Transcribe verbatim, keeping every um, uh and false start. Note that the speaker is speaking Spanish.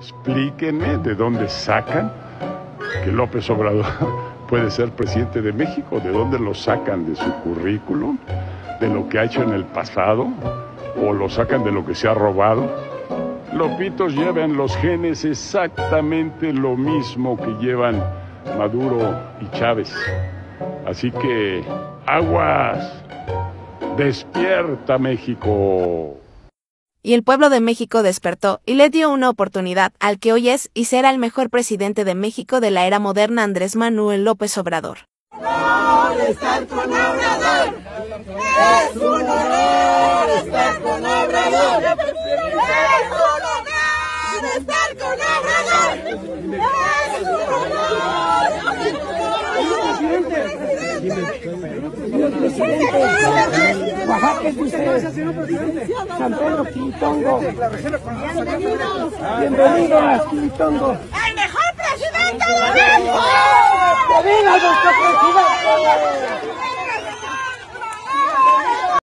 explíquenme de dónde sacan que López Obrador puede ser presidente de México, de dónde lo sacan, de su currículum, de lo que ha hecho en el pasado, o lo sacan de lo que se ha robado. Lopitos llevan los genes exactamente lo mismo que llevan Maduro y Chávez. Así que, aguas, despierta México. Y el pueblo de México despertó y le dio una oportunidad al que hoy es y será el mejor presidente de México de la era moderna, Andrés Manuel López Obrador. ¡Honor estar con Obrador! ¡Es un honor estar con Obrador! ¡Es un honor estar con Obrador! ¡Es un honor! Señor presidente, Oaxaca es usted, San Pedro Quintongo. Bienvenidos. Bienvenidos a Quintongo. ¡El mejor presidente de México! ¡Que viva nuestro presidente!